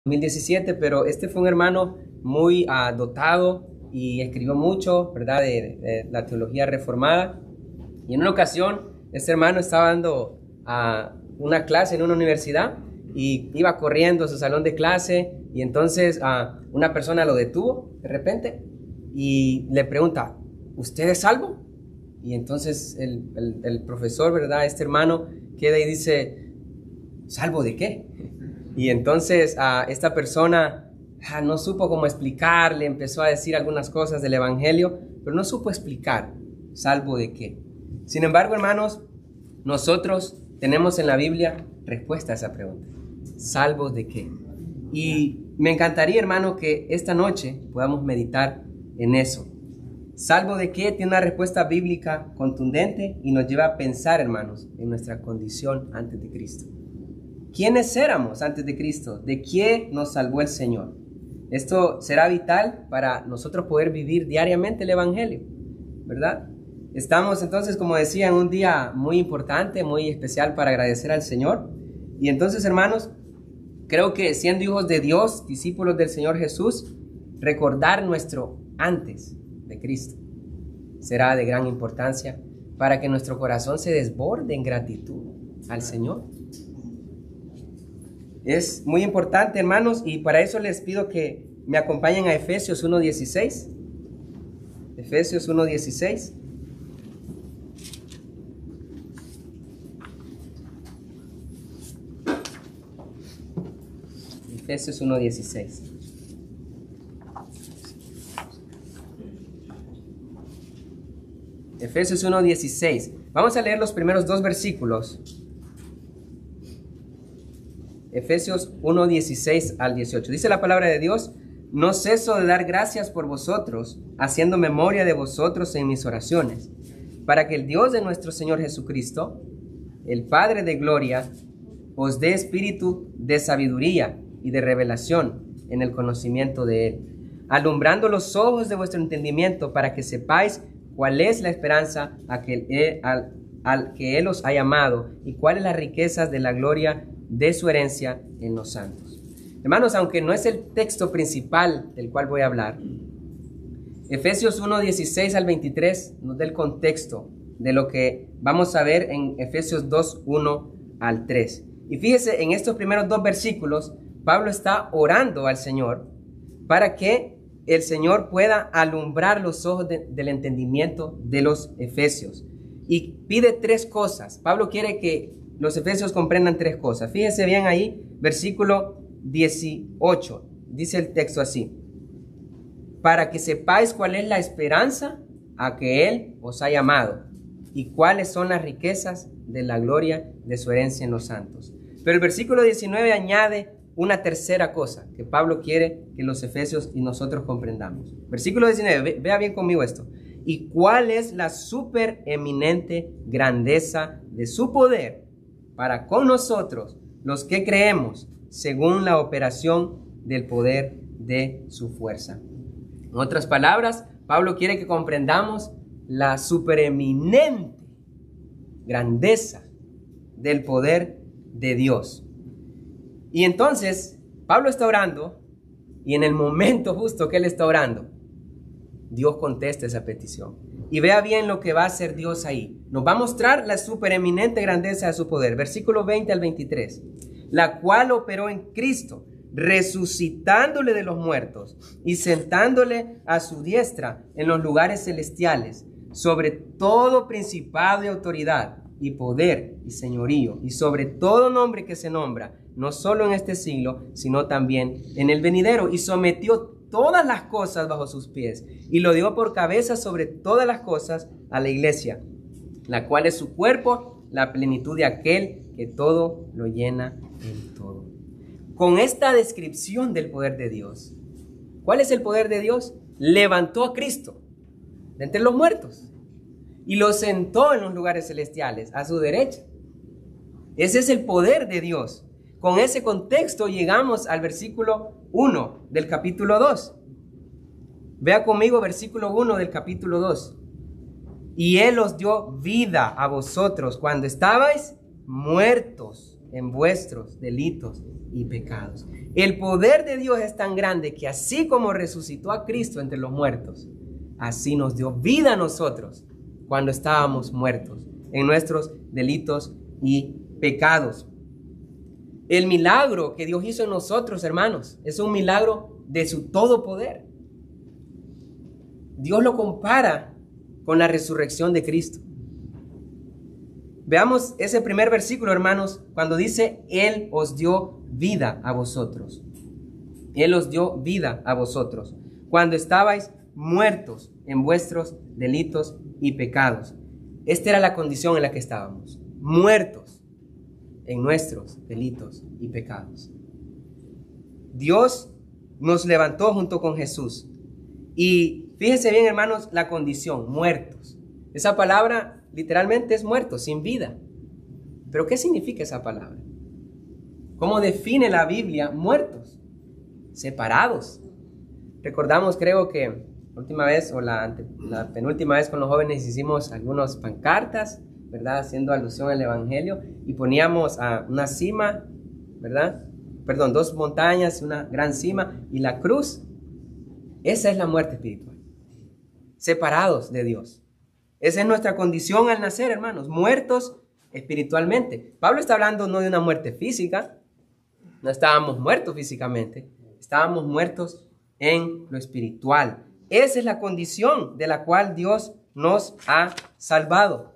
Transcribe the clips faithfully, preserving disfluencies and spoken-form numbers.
dos mil diecisiete, pero este fue un hermano muy uh, dotado y escribió mucho, ¿verdad?, de, de la teología reformada. Y en una ocasión, este hermano estaba dando uh, una clase en una universidad y iba corriendo a su salón de clase, y entonces uh, una persona lo detuvo de repente y le pregunta: ¿usted es salvo? Y entonces el, el, el profesor, ¿verdad?, este hermano queda y dice: ¿salvo de qué? Y entonces uh, esta persona uh, no supo cómo explicarle, empezó a decir algunas cosas del evangelio, pero no supo explicar salvo de qué. Sin embargo, hermanos, nosotros tenemos en la Biblia respuesta a esa pregunta: ¿salvo de qué? Y me encantaría, hermano, que esta noche podamos meditar en eso. ¿Salvo de qué? Tiene una respuesta bíblica contundente y nos lleva a pensar, hermanos, en nuestra condición antes de Cristo. ¿Quiénes éramos antes de Cristo? ¿De qué nos salvó el Señor? Esto será vital para nosotros poder vivir diariamente el evangelio, ¿verdad? Estamos entonces, como decía, en un día muy importante, muy especial para agradecer al Señor. Y entonces, hermanos, creo que siendo hijos de Dios, discípulos del Señor Jesús, recordar nuestro antes de Cristo será de gran importancia para que nuestro corazón se desborde en gratitud al Señor. Es muy importante, hermanos, y para eso les pido que me acompañen a Efesios uno dieciséis. Efesios uno dieciséis. Efesios uno dieciséis. Efesios uno dieciséis. Vamos a leer los primeros dos versículos. Efesios uno dieciséis al dieciocho. Dice la palabra de Dios: no ceso de dar gracias por vosotros, haciendo memoria de vosotros en mis oraciones, para que el Dios de nuestro Señor Jesucristo, el Padre de gloria, os dé espíritu de sabiduría y de revelación en el conocimiento de Él, alumbrando los ojos de vuestro entendimiento, para que sepáis cuál es la esperanza a que él, al, al que Él os ha llamado, y cuáles las riquezas de la gloria de su herencia en los santos. Hermanos, aunque no es el texto principal del cual voy a hablar, Efesios uno dieciséis al veintitrés nos da el contexto de lo que vamos a ver en Efesios dos uno al tres. Y fíjese, en estos primeros dos versículos, Pablo está orando al Señor para que el Señor pueda alumbrar los ojos de, del entendimiento de los efesios. Y pide tres cosas. Pablo quiere que los efesios comprendan tres cosas. Fíjense bien ahí, versículo dieciocho. Dice el texto así: para que sepáis cuál es la esperanza a que Él os ha llamado, y cuáles son las riquezas de la gloria de su herencia en los santos. Pero el versículo diecinueve añade una tercera cosa que Pablo quiere que los efesios y nosotros comprendamos. Versículo diecinueve, ve, vea bien conmigo esto. ¿Y cuál es la supereminente grandeza de su poder para con nosotros, los que creemos, según la operación del poder de su fuerza? En otras palabras, Pablo quiere que comprendamos la supereminente grandeza del poder de Dios. Y entonces, Pablo está orando, y en el momento justo que él está orando, Dios contesta esa petición. Y vea bien lo que va a hacer Dios ahí. Nos va a mostrar la supereminente grandeza de su poder. Versículo veinte al veintitrés. La cual operó en Cristo, resucitándole de los muertos y sentándole a su diestra en los lugares celestiales, sobre todo principado y autoridad y poder y señorío, y sobre todo nombre que se nombra, no solo en este siglo, sino también en el venidero, y sometió todas las cosas bajo sus pies, y lo dio por cabeza sobre todas las cosas a la iglesia, la cual es su cuerpo, la plenitud de aquel que todo lo llena en todo. Con esta descripción del poder de Dios, ¿cuál es el poder de Dios? Levantó a Cristo de entre los muertos y lo sentó en los lugares celestiales a su derecha. Ese es el poder de Dios. Con ese contexto llegamos al versículo uno del capítulo dos. Vea conmigo versículo uno del capítulo dos. Y Él os dio vida a vosotros cuando estabais muertos en vuestros delitos y pecados. El poder de Dios es tan grande que así como resucitó a Cristo entre los muertos, así nos dio vida a nosotros cuando estábamos muertos en nuestros delitos y pecados. El milagro que Dios hizo en nosotros, hermanos, es un milagro de su todo poder. Dios lo compara con la resurrección de Cristo. Veamos ese primer versículo, hermanos, cuando dice, Él os dio vida a vosotros. Él os dio vida a vosotros, cuando estabais muertos en vuestros delitos y pecados. Esta era la condición en la que estábamos, muertos en nuestros delitos y pecados. Dios nos levantó junto con Jesús. Y fíjense bien, hermanos, la condición, muertos. Esa palabra literalmente es muerto, sin vida. ¿Pero qué significa esa palabra? ¿Cómo define la Biblia muertos? Separados. Recordamos, creo que la última vez o la, ante, la penúltima vez con los jóvenes hicimos algunas pancartas, ¿verdad? Haciendo alusión al Evangelio, y poníamos a una cima, ¿verdad? Perdón, dos montañas, una gran cima y la cruz. Esa es la muerte espiritual. Separados de Dios. Esa es nuestra condición al nacer, hermanos, muertos espiritualmente. Pablo está hablando no de una muerte física, no estábamos muertos físicamente, estábamos muertos en lo espiritual. Esa es la condición de la cual Dios nos ha salvado.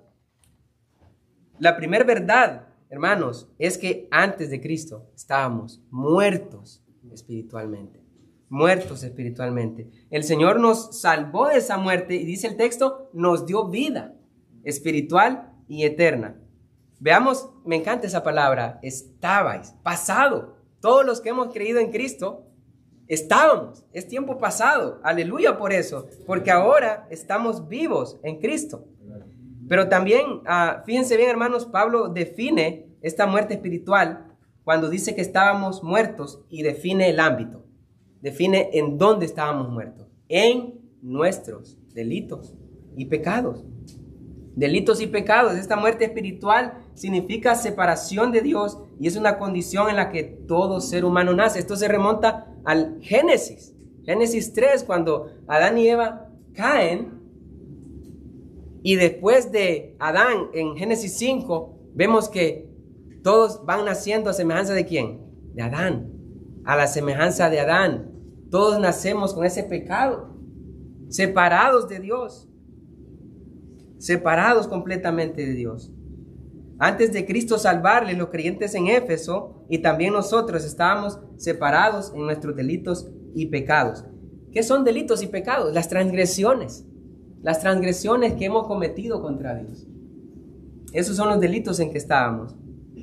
La primera verdad, hermanos, es que antes de Cristo estábamos muertos espiritualmente. Muertos espiritualmente. El Señor nos salvó de esa muerte y dice el texto, nos dio vida espiritual y eterna. Veamos, me encanta esa palabra, estabais, pasado. Todos los que hemos creído en Cristo, estábamos, es tiempo pasado. Aleluya por eso, porque ahora estamos vivos en Cristo. Pero también, uh, fíjense bien, hermanos, Pablo define esta muerte espiritual cuando dice que estábamos muertos y define el ámbito. Define en dónde estábamos muertos. En nuestros delitos y pecados. Delitos y pecados. Esta muerte espiritual significa separación de Dios y es una condición en la que todo ser humano nace. Esto se remonta al Génesis. Génesis tres, cuando Adán y Eva caen. Y después de Adán, en Génesis cinco, vemos que todos van naciendo a semejanza de ¿quién? De Adán. A la semejanza de Adán. Todos nacemos con ese pecado, separados de Dios, separados completamente de Dios. Antes de Cristo salvarle, los creyentes en Éfeso y también nosotros estábamos separados en nuestros delitos y pecados. ¿Qué son delitos y pecados? Las transgresiones, las transgresiones que hemos cometido contra Dios. Esos son los delitos en que estábamos.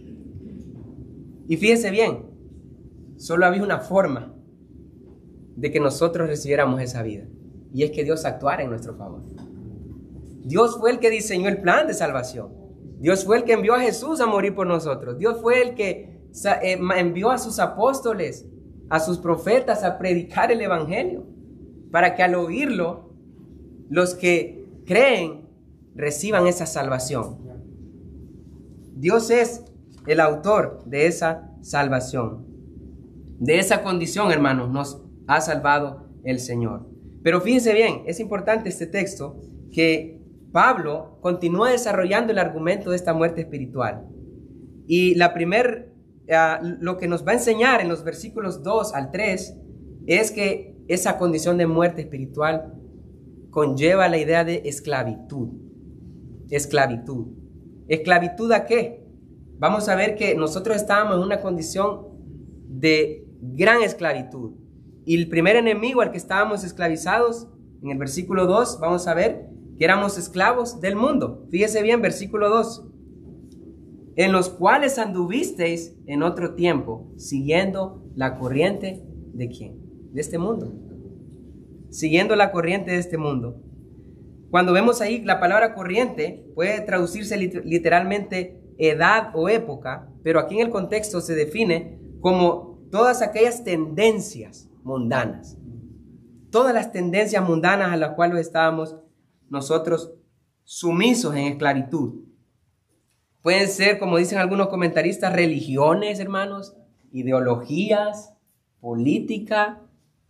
Y fíjense bien, solo había una forma de que nosotros recibiéramos esa vida, y es que Dios actuara en nuestro favor. Dios fue el que diseñó el plan de salvación. Dios fue el que envió a Jesús a morir por nosotros. Dios fue el que envió a sus apóstoles, a sus profetas a predicar el evangelio, para que al oírlo, los que creen reciban esa salvación. Dios es el autor de esa salvación. De esa condición, hermanos, nos ha salvado el Señor. Pero fíjense bien, es importante este texto que Pablo continúa desarrollando el argumento de esta muerte espiritual. Y la primer, uh, lo que nos va a enseñar en los versículos dos al tres es que esa condición de muerte espiritual conlleva la idea de esclavitud. Esclavitud. ¿Esclavitud a qué? Vamos a ver que nosotros estábamos en una condición de gran esclavitud. Y el primer enemigo al que estábamos esclavizados, en el versículo dos, vamos a ver que éramos esclavos del mundo. Fíjese bien, versículo dos. En los cuales anduvisteis en otro tiempo, siguiendo la corriente de ¿quién? De este mundo. Siguiendo la corriente de este mundo. Cuando vemos ahí la palabra corriente, puede traducirse literalmente edad o época, pero aquí en el contexto se define como todas aquellas tendencias mundanas, todas las tendencias mundanas a las cuales estábamos nosotros sumisos en esclavitud. Pueden ser, como dicen algunos comentaristas, religiones, hermanos, ideologías, política,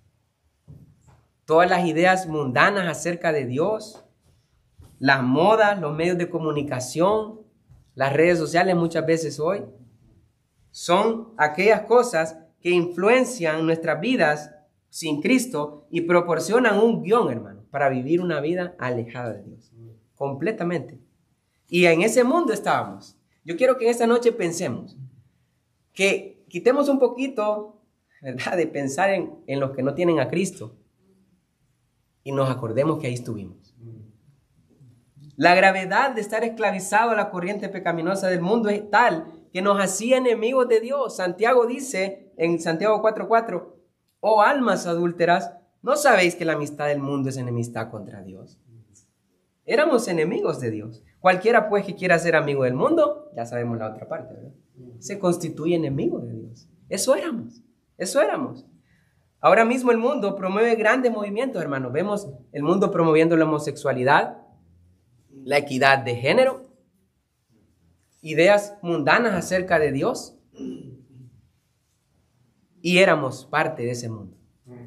todas las ideas mundanas acerca de Dios, las modas, los medios de comunicación, las redes sociales muchas veces hoy, son aquellas cosas que influencian nuestras vidas sin Cristo y proporcionan un guión, hermano, para vivir una vida alejada de Dios, completamente. Y en ese mundo estábamos. Yo quiero que en esta noche pensemos, que quitemos un poquito, ¿verdad?, de pensar en, en los que no tienen a Cristo y nos acordemos que ahí estuvimos. La gravedad de estar esclavizado a la corriente pecaminosa del mundo es tal que nos hacía enemigos de Dios. Santiago dice en Santiago cuatro cuatro, oh almas adúlteras, ¿no sabéis que la amistad del mundo es enemistad contra Dios? Éramos enemigos de Dios. Cualquiera pues que quiera ser amigo del mundo, ya sabemos la otra parte, ¿verdad?, se constituye enemigo de Dios. Eso éramos, eso éramos. Ahora mismo el mundo promueve grandes movimientos, hermanos. Vemos el mundo promoviendo la homosexualidad, la equidad de género, ideas mundanas acerca de Dios. Y éramos parte de ese mundo.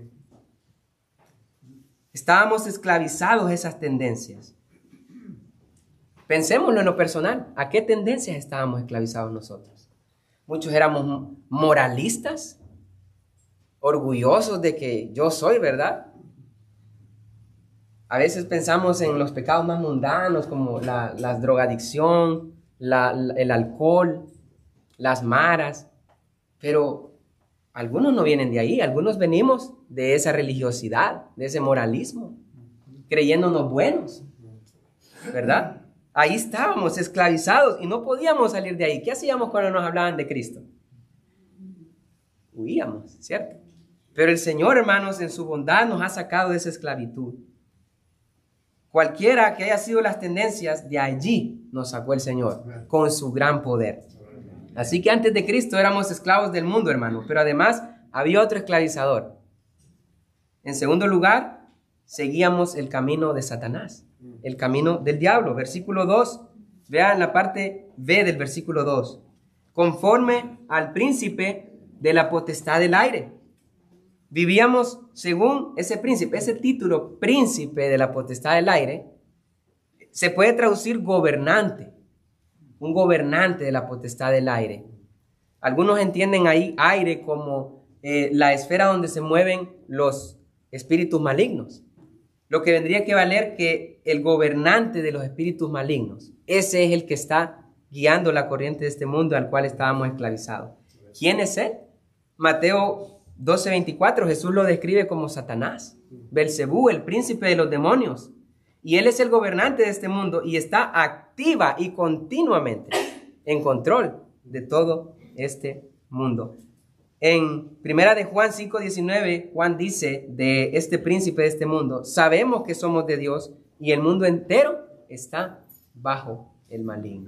Estábamos esclavizados a esas tendencias. Pensémoslo en lo personal. ¿A qué tendencias estábamos esclavizados nosotros? Muchos éramos moralistas, orgullosos de que yo soy, ¿verdad? A veces pensamos en los pecados más mundanos como la, la drogadicción, la, la, el alcohol, las maras, pero algunos no vienen de ahí, algunos venimos de esa religiosidad, de ese moralismo, creyéndonos buenos, ¿verdad? Ahí estábamos esclavizados y no podíamos salir de ahí. ¿Qué hacíamos cuando nos hablaban de Cristo? Huíamos, ¿cierto? Pero el Señor, hermanos, en su bondad nos ha sacado de esa esclavitud. Cualquiera que haya sido las tendencias, de allí nos sacó el Señor con su gran poder. Así que antes de Cristo éramos esclavos del mundo, hermano, pero además había otro esclavizador. En segundo lugar, seguíamos el camino de Satanás, el camino del diablo. Versículo dos, vean la parte B del versículo dos. Conforme al príncipe de la potestad del aire. Vivíamos según ese príncipe, ese título, príncipe de la potestad del aire, se puede traducir gobernante, un gobernante de la potestad del aire. Algunos entienden ahí aire como eh, la esfera donde se mueven los espíritus malignos, lo que vendría que valer que el gobernante de los espíritus malignos, ese es el que está guiando la corriente de este mundo al cual estábamos esclavizados. ¿Quién es él? Mateo doce veinticuatro, Jesús lo describe como Satanás, Belcebú, el príncipe de los demonios. Y él es el gobernante de este mundo y está activa y continuamente en control de todo este mundo. En primera de Juan cinco diecinueve, Juan dice de este príncipe de este mundo, sabemos que somos de Dios y el mundo entero está bajo el maligno.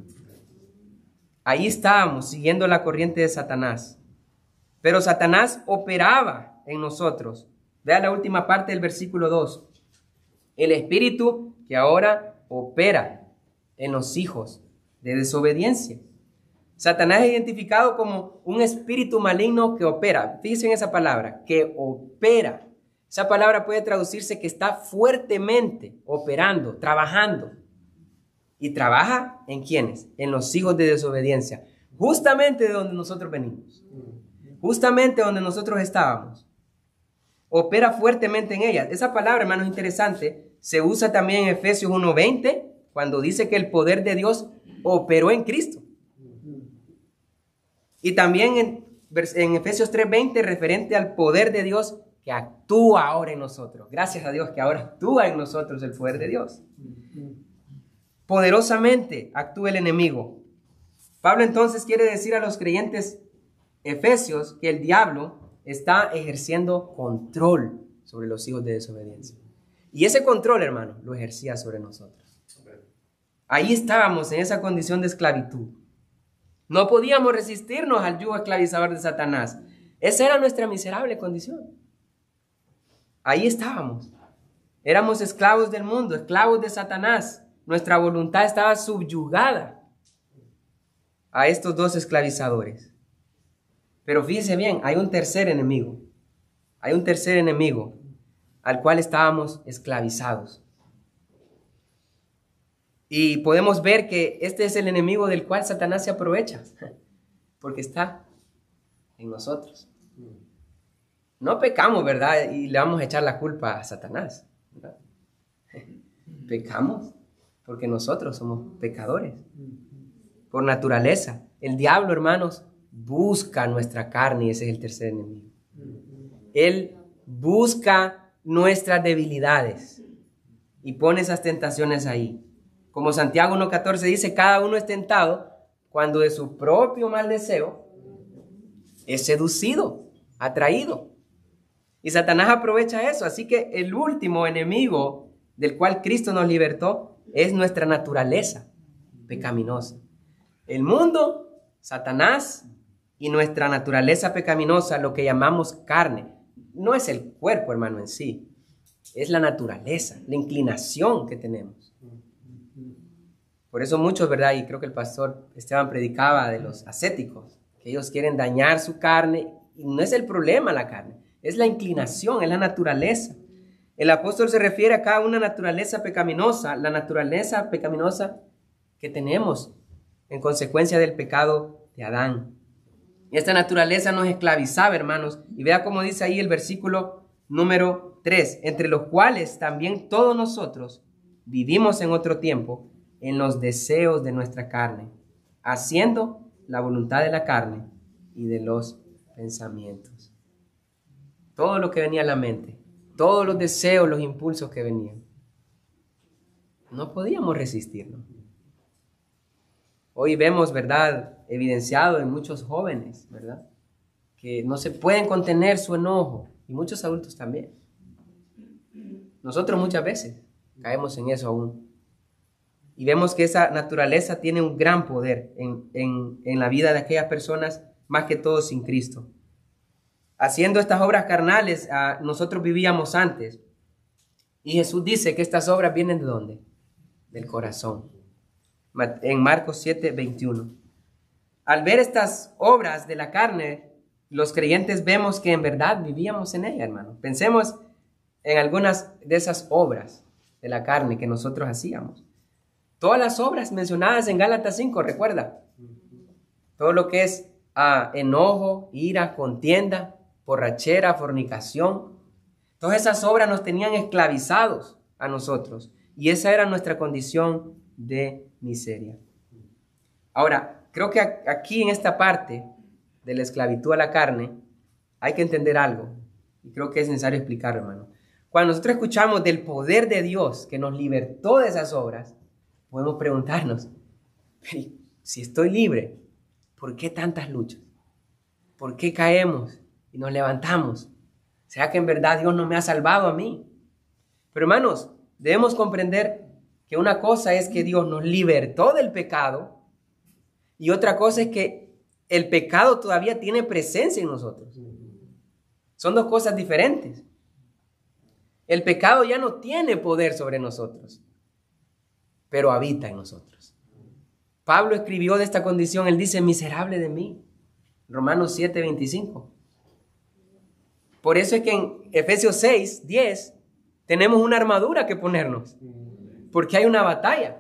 Ahí estábamos siguiendo la corriente de Satanás. Pero Satanás operaba en nosotros. Vea la última parte del versículo dos. El espíritu que ahora opera en los hijos de desobediencia. Satanás es identificado como un espíritu maligno que opera. Fíjense en esa palabra, que opera. Esa palabra puede traducirse que está fuertemente operando, trabajando. ¿Y trabaja en quiénes? En los hijos de desobediencia. Justamente de donde nosotros venimos. Justamente donde nosotros estábamos. Opera fuertemente en ellas. Esa palabra, hermanos, interesante, se usa también en Efesios uno veinte, cuando dice que el poder de Dios operó en Cristo. Y también en, en Efesios tres veinte, referente al poder de Dios que actúa ahora en nosotros. Gracias a Dios que ahora actúa en nosotros el poder de Dios. Poderosamente actúa el enemigo. Pablo entonces quiere decir a los creyentes efesios que el diablo está ejerciendo control sobre los hijos de desobediencia. Y ese control, hermano, lo ejercía sobre nosotros. Ahí estábamos en esa condición de esclavitud. No podíamos resistirnos al yugo esclavizador de Satanás. Esa era nuestra miserable condición. Ahí estábamos. Éramos esclavos del mundo, esclavos de Satanás. Nuestra voluntad estaba subyugada. a estos dos esclavizadores. Pero fíjense bien, hay un tercer enemigo. Hay un tercer enemigo al cual estábamos esclavizados. Y podemos ver que este es el enemigo del cual Satanás se aprovecha, porque está en nosotros. No pecamos, ¿verdad? Y le vamos a echar la culpa a Satanás, ¿verdad? Pecamos porque nosotros somos pecadores por naturaleza. El diablo, hermanos, busca nuestra carne y ese es el tercer enemigo. Él busca nuestras debilidades y pone esas tentaciones ahí. Como Santiago uno catorce dice, cada uno es tentado cuando de su propio mal deseo es seducido, atraído. Y Satanás aprovecha eso. Así que el último enemigo del cual Cristo nos libertó es nuestra naturaleza pecaminosa. El mundo, Satanás y nuestra naturaleza pecaminosa, lo que llamamos carne. No es el cuerpo, hermano, en sí. Es la naturaleza, la inclinación que tenemos. Por eso muchos, ¿verdad? Y creo que el pastor Esteban predicaba de los ascéticos, que ellos quieren dañar su carne. Y no es el problema la carne, es la inclinación, es la naturaleza. El apóstol se refiere acá a una naturaleza pecaminosa, la naturaleza pecaminosa que tenemos en consecuencia del pecado de Adán. Y esta naturaleza nos esclavizaba, hermanos. Y vea cómo dice ahí el versículo número tres, entre los cuales también todos nosotros vivimos en otro tiempo en los deseos de nuestra carne, haciendo la voluntad de la carne y de los pensamientos. Todo lo que venía a la mente, todos los deseos, los impulsos que venían, no podíamos resistirnos. Hoy vemos, ¿verdad?, evidenciado en muchos jóvenes, ¿verdad?, que no se pueden contener su enojo, y muchos adultos también. Nosotros muchas veces caemos en eso aún. Y vemos que esa naturaleza tiene un gran poder en, en, en la vida de aquellas personas, más que todo sin Cristo. Haciendo estas obras carnales, uh, nosotros vivíamos antes. Y Jesús dice que estas obras vienen ¿de dónde? Del corazón. En Marcos siete, veintiuno. Al ver estas obras de la carne, los creyentes vemos que en verdad vivíamos en ella, hermano. Pensemos en algunas de esas obras de la carne que nosotros hacíamos. Todas las obras mencionadas en Gálatas cinco, recuerda. Todo lo que es uh, enojo, ira, contienda, borrachera, fornicación. Todas esas obras nos tenían esclavizados a nosotros. Y esa era nuestra condición de miseria. Ahora, creo que aquí en esta parte de la esclavitud a la carne hay que entender algo. Y creo que es necesario explicarlo, hermano. Cuando nosotros escuchamos del poder de Dios que nos libertó de esas obras, podemos preguntarnos, si estoy libre, ¿por qué tantas luchas? ¿Por qué caemos y nos levantamos? ¿Será que en verdad Dios no me ha salvado a mí? Pero hermanos, debemos comprender que una cosa es que Dios nos libertó del pecado y otra cosa es que el pecado todavía tiene presencia en nosotros. Son dos cosas diferentes. El pecado ya no tiene poder sobre nosotros, pero habita en nosotros. Pablo escribió de esta condición, él dice, miserable de mí. Romanos siete, veinticinco. Por eso es que en Efesios seis, diez, tenemos una armadura que ponernos, porque hay una batalla.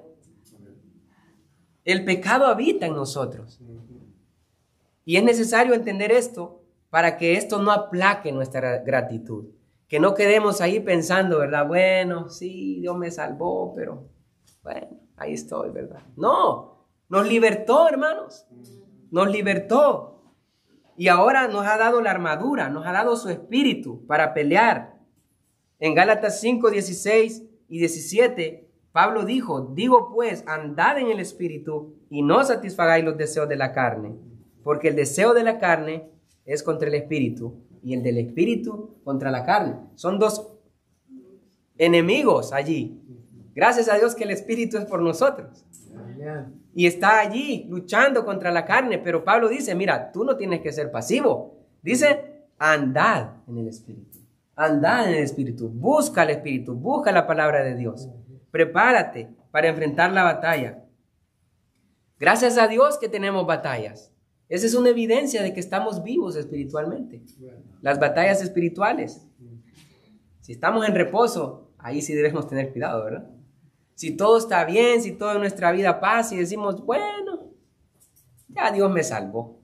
El pecado habita en nosotros. Y es necesario entender esto para que esto no aplaque nuestra gratitud. Que no quedemos ahí pensando, ¿verdad? Bueno, sí, Dios me salvó, pero bueno, ahí estoy, ¿verdad? No, nos libertó, hermanos. Nos libertó. Y ahora nos ha dado la armadura, nos ha dado su espíritu para pelear. En Gálatas cinco, dieciséis y diecisiete, Pablo dijo, digo pues, andad en el espíritu y no satisfagáis los deseos de la carne, porque el deseo de la carne es contra el espíritu y el del espíritu contra la carne. Son dos enemigos allí. Gracias a Dios que el espíritu es por nosotros. Y está allí luchando contra la carne. Pero Pablo dice, mira, tú no tienes que ser pasivo. Dice, andad en el espíritu. Andad en el espíritu. Busca el espíritu. Busca la palabra de Dios. Prepárate para enfrentar la batalla. Gracias a Dios que tenemos batallas. Esa es una evidencia de que estamos vivos espiritualmente. Las batallas espirituales. Si estamos en reposo, ahí sí debemos tener cuidado, ¿verdad? Si todo está bien, si toda nuestra vida pasa y decimos, bueno, ya Dios me salvó.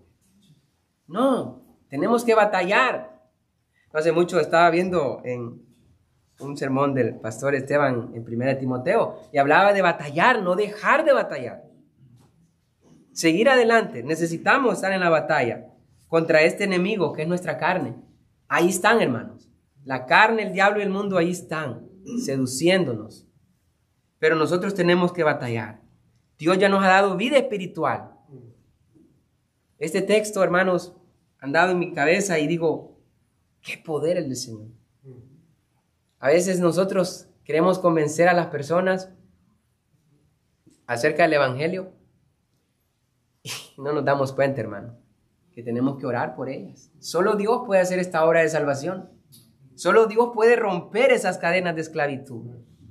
No, tenemos que batallar. No hace mucho estaba viendo en un sermón del pastor Esteban en primera de Timoteo y hablaba de batallar, no dejar de batallar. Seguir adelante. Necesitamos estar en la batalla contra este enemigo que es nuestra carne. Ahí están, hermanos. La carne, el diablo y el mundo ahí están, seduciéndonos. Pero nosotros tenemos que batallar. Dios ya nos ha dado vida espiritual. Este texto, hermanos, ha andado en mi cabeza y digo, qué poder el del Señor. A veces nosotros queremos convencer a las personas acerca del Evangelio y no nos damos cuenta, hermano, que tenemos que orar por ellas. Solo Dios puede hacer esta obra de salvación. Solo Dios puede romper esas cadenas de esclavitud.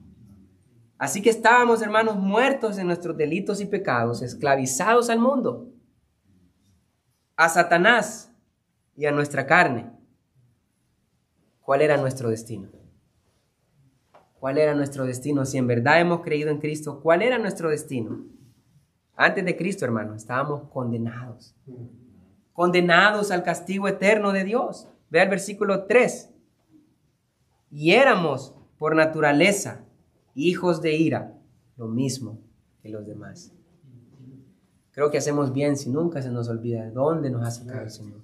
Así que estábamos, hermanos, muertos en nuestros delitos y pecados, esclavizados al mundo, a Satanás y a nuestra carne. ¿Cuál era nuestro destino? ¿Cuál era nuestro destino? Si en verdad hemos creído en Cristo, ¿cuál era nuestro destino? Antes de Cristo, hermano, estábamos condenados. Condenados al castigo eterno de Dios. Vea el versículo tres. Y éramos, por naturaleza, hijos de ira, lo mismo que los demás. Creo que hacemos bien si nunca se nos olvida de dónde nos ha sacado el Señor.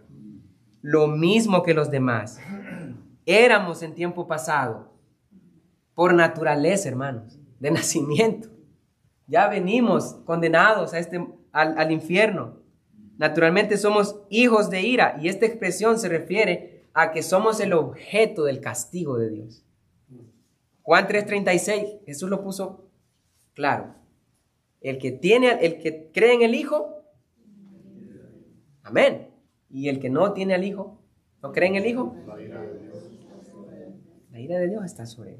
Lo mismo que los demás. Éramos en tiempo pasado, por naturaleza, hermanos, de nacimiento. Ya venimos condenados a este, al, al infierno. Naturalmente somos hijos de ira, y esta expresión se refiere a que somos el objeto del castigo de Dios. Juan tres treinta y seis, Jesús lo puso claro. El que tiene, el que cree en el Hijo, amén. Y el que no tiene al Hijo, no cree en el Hijo, la ira de Dios, la ira de Dios está sobre él.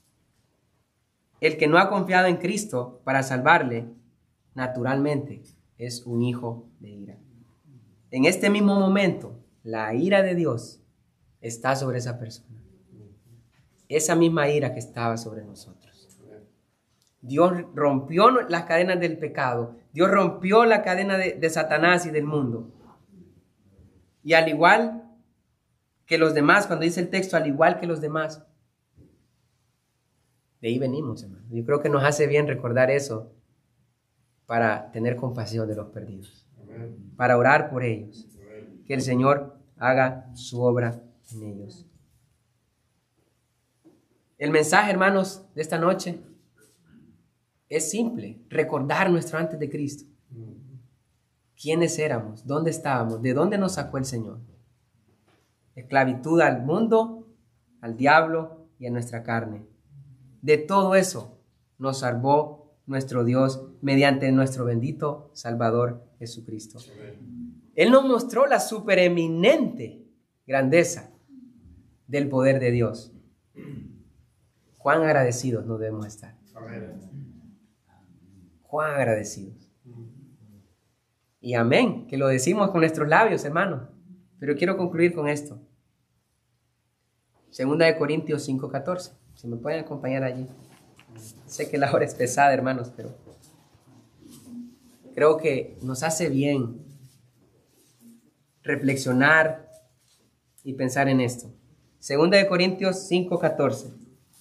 El que no ha confiado en Cristo para salvarle, naturalmente, es un hijo de ira. En este mismo momento, la ira de Dios está sobre esa persona. Esa misma ira que estaba sobre nosotros. Dios rompió las cadenas del pecado. Dios rompió la cadena de, de Satanás y del mundo. Y al igual que los demás, cuando dice el texto, al igual que los demás, de ahí venimos, hermano. Yo creo que nos hace bien recordar eso para tener compasión de los perdidos. Amén. Para orar por ellos. Amén. Que el Señor haga su obra en ellos. El mensaje, hermanos, de esta noche es simple. Recordar nuestro antes de Cristo. ¿Quiénes éramos? ¿Dónde estábamos? ¿De dónde nos sacó el Señor? Esclavitud al mundo, al diablo y a nuestra carne. De todo eso nos salvó nuestro Dios mediante nuestro bendito Salvador Jesucristo. Él nos mostró la supereminente grandeza del poder de Dios. Cuán agradecidos nos debemos estar. Cuán agradecidos. Y amén, que lo decimos con nuestros labios, hermanos. Pero quiero concluir con esto. Segunda de Corintios cinco catorce. Si me pueden acompañar allí. Sé que la hora es pesada, hermanos, pero creo que nos hace bien reflexionar y pensar en esto. Segunda de Corintios cinco catorce.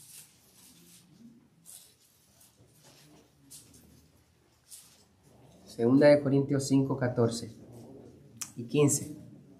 Segunda de Corintios cinco catorce y quince.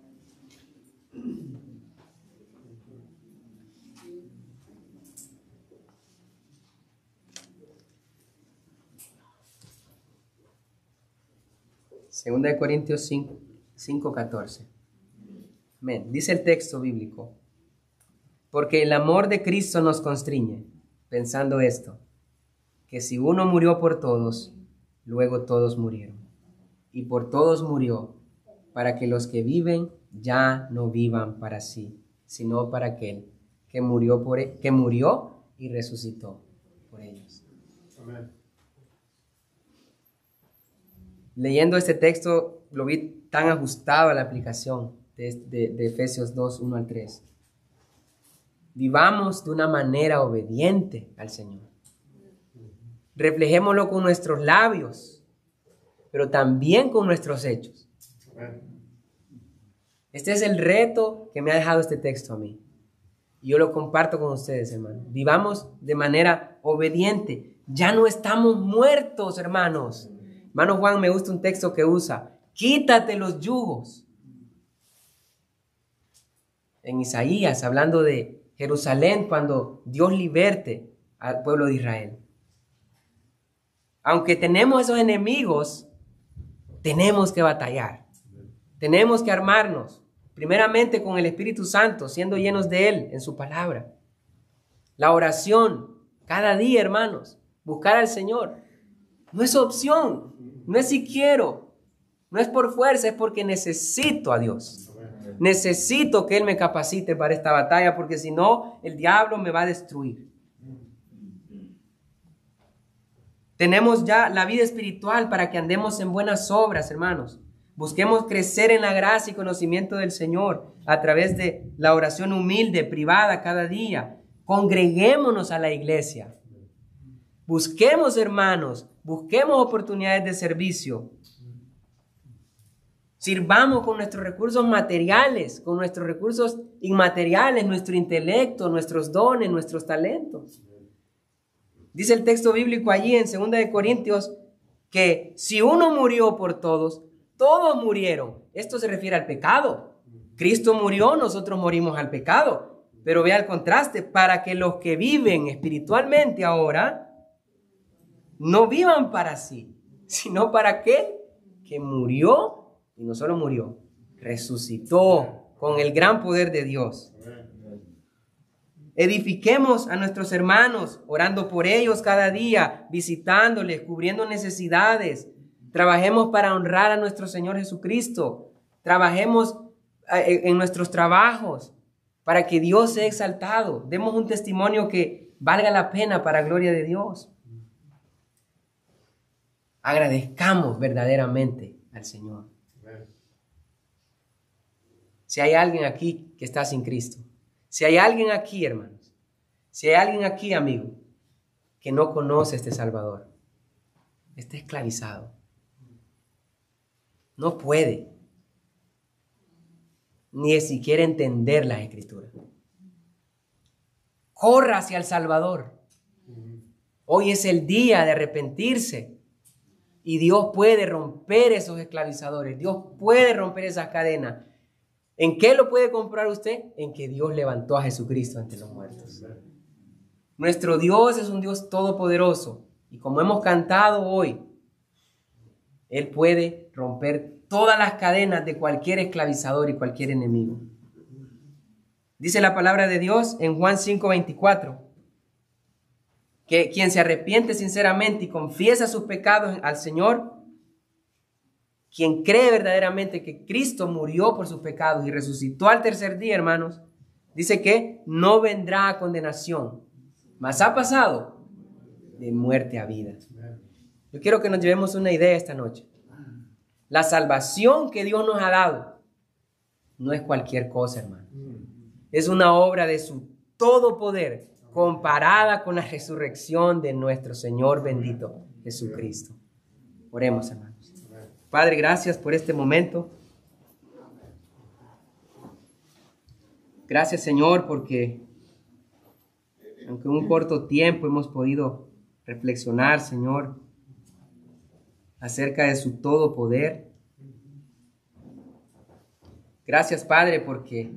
Segunda de Corintios cinco catorce. Amén. Dice el texto bíblico: porque el amor de Cristo nos constriñe, pensando esto, que si uno murió por todos, luego todos murieron. Y por todos murió, para que los que viven ya no vivan para sí, sino para aquel que murió, por, e- que murió y resucitó por ellos. Amén. leyendo este texto lo vi tan ajustado a la aplicación de, de, de Efesios dos, uno al tres. Vivamos de una manera obediente al Señor. Reflejémoslo con nuestros labios, pero también con nuestros hechos. Este es el reto que me ha dejado este texto a mí. Y yo lo comparto con ustedes, hermanos. Vivamos de manera obediente. Ya no estamos muertos, hermanos. Hermano Juan, me gusta un texto que usa: quítate los yugos. En Isaías, hablando de Jerusalén, cuando Dios liberte al pueblo de Israel. Aunque tenemos esos enemigos, tenemos que batallar. Tenemos que armarnos, primeramente con el Espíritu Santo, siendo llenos de Él en su palabra. La oración, cada día, hermanos, buscar al Señor. No es opción, no es si quiero, no es por fuerza, es porque necesito a Dios. Necesito que Él me capacite para esta batalla, porque si no, el diablo me va a destruir. Tenemos ya la vida espiritual para que andemos en buenas obras, hermanos. Busquemos crecer en la gracia y conocimiento del Señor a través de la oración humilde, privada, cada día. Congreguémonos a la iglesia. Busquemos, hermanos, busquemos oportunidades de servicio. Sirvamos con nuestros recursos materiales, con nuestros recursos inmateriales, nuestro intelecto, nuestros dones, nuestros talentos. Dice el texto bíblico allí en segunda de Corintios que si uno murió por todos, todos murieron. Esto se refiere al pecado. Cristo murió, nosotros morimos al pecado. Pero vea el contraste: para que los que viven espiritualmente ahora no vivan para sí, sino para aquel que murió, y no solo murió, resucitó con el gran poder de Dios. Edifiquemos a nuestros hermanos, orando por ellos cada día, visitándoles, cubriendo necesidades. Trabajemos para honrar a nuestro Señor Jesucristo. Trabajemos en nuestros trabajos para que Dios sea exaltado. Demos un testimonio que valga la pena para gloria de Dios. Agradezcamos verdaderamente al Señor. Si hay alguien aquí que está sin Cristo, si hay alguien aquí, hermanos, si hay alguien aquí, amigo, que no conoce a este Salvador, está esclavizado. No puede ni siquiera entender las Escrituras. Corra hacia el Salvador. Hoy es el día de arrepentirse y Dios puede romper esos esclavizadores. Dios puede romper esas cadenas. ¿En qué lo puede comprar usted? En que Dios levantó a Jesucristo entre los muertos. Nuestro Dios es un Dios todopoderoso y como hemos cantado hoy, Él puede romper todas las cadenas de cualquier esclavizador y cualquier enemigo. Dice la palabra de Dios en Juan cinco veinticuatro, que quien se arrepiente sinceramente y confiesa sus pecados al Señor, quien cree verdaderamente que Cristo murió por sus pecados y resucitó al tercer día, hermanos, dice que no vendrá a condenación, mas ha pasado de muerte a vida. Yo quiero que nos llevemos una idea esta noche. La salvación que Dios nos ha dado no es cualquier cosa, hermano. Es una obra de su todo poder comparada con la resurrección de nuestro Señor bendito Jesucristo. Oremos, hermanos. Padre, gracias por este momento. Gracias, Señor, porque aunque en un corto tiempo hemos podido reflexionar, Señor, acerca de su todo poder. Gracias, Padre, porque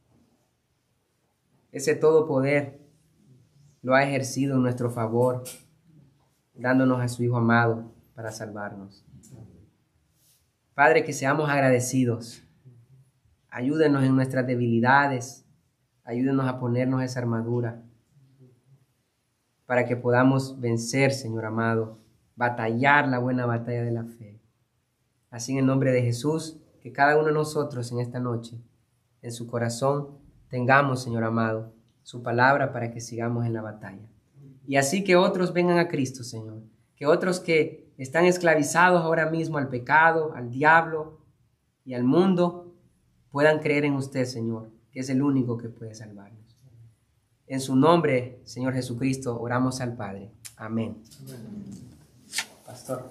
ese todo poder lo ha ejercido en nuestro favor, dándonos a su Hijo amado para salvarnos. Padre, que seamos agradecidos. Ayúdenos en nuestras debilidades. Ayúdenos a ponernos esa armadura para que podamos vencer, Señor amado, batallar la buena batalla de la fe. Así en el nombre de Jesús, que cada uno de nosotros en esta noche, en su corazón, tengamos, Señor amado, su palabra para que sigamos en la batalla. Y así que otros vengan a Cristo, Señor. Que otros que están esclavizados ahora mismo al pecado, al diablo y al mundo, puedan creer en usted, Señor, que es el único que puede salvarnos. En su nombre, Señor Jesucristo, oramos al Padre. Amén. Amén. Pastor.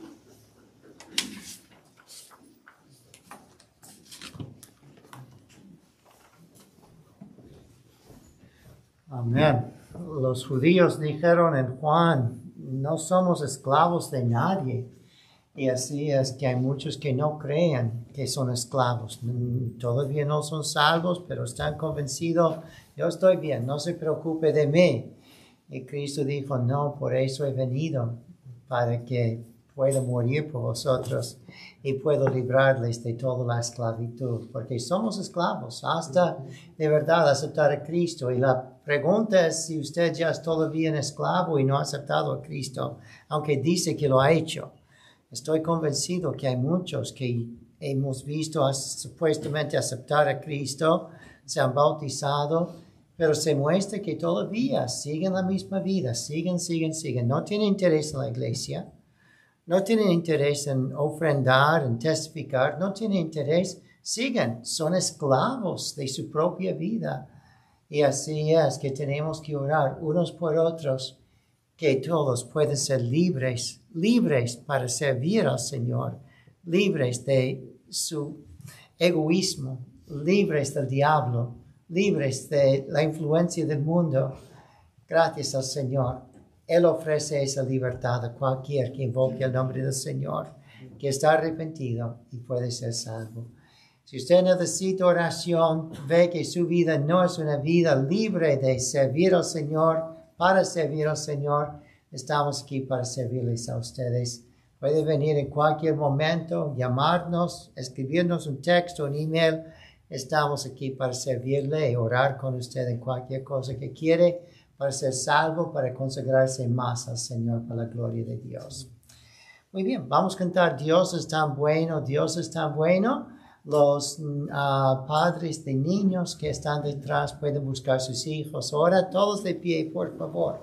Amén. Los judíos dijeron en Juan, no somos esclavos de nadie. Y así es que hay muchos que no creen que son esclavos. Todavía no son salvos, pero están convencidos, yo estoy bien, no se preocupe de mí. Y Cristo dijo, no, por eso he venido, para que pueda morir por vosotros y puedo librarles de toda la esclavitud, porque somos esclavos hasta de verdad aceptar a Cristo. Y la pregunta es si usted ya es todavía un esclavo y no ha aceptado a Cristo, aunque dice que lo ha hecho. Estoy convencido que hay muchos que hemos visto supuestamente aceptar a Cristo, se han bautizado, pero se muestra que todavía siguen la misma vida, siguen, siguen, siguen. No tienen interés en la iglesia, no tienen interés en ofrendar, en testificar, no tienen interés, siguen, son esclavos de su propia vida. Y así es que tenemos que orar unos por otros, que todos puedan ser libres, libres para servir al Señor, libres de su egoísmo, libres del diablo, libres de la influencia del mundo. Gracias al Señor. Él ofrece esa libertad a cualquier que invoque el nombre del Señor, que está arrepentido y puede ser salvo. Si usted necesita oración, ve que su vida no es una vida libre de servir al Señor, para servir al Señor, estamos aquí para servirles a ustedes. Puede venir en cualquier momento, llamarnos, escribirnos un texto, un email. Estamos aquí para servirle y orar con usted en cualquier cosa que quiere, para ser salvo, para consagrarse más al Señor para la gloria de Dios. Muy bien, vamos a cantar Dios es tan bueno, Dios es tan bueno. Los uh, padres de niños que están detrás pueden buscar sus hijos. Ahora todos de pie, por favor.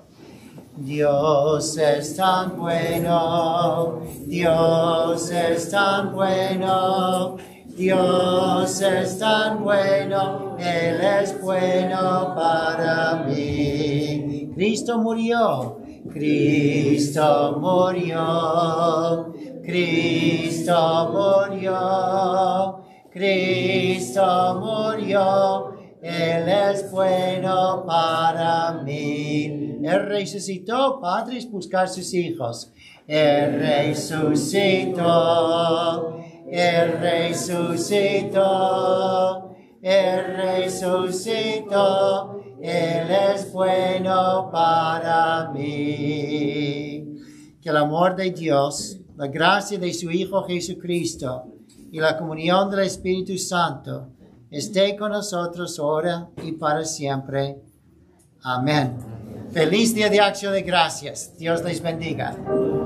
Dios es tan bueno, Dios es tan bueno, Dios es tan bueno, Él es bueno para mí. Cristo murió, Cristo murió, Cristo murió, Cristo murió, Él es bueno para mí. Él resucitó, padres, buscar sus hijos. Él resucitó, Él resucitó, Él resucitó, Él es bueno para mí. Que el amor de Dios, la gracia de su Hijo Jesucristo y la comunión del Espíritu Santo esté con nosotros ahora y para siempre. Amén. Feliz día de Acción de Gracias. Dios les bendiga.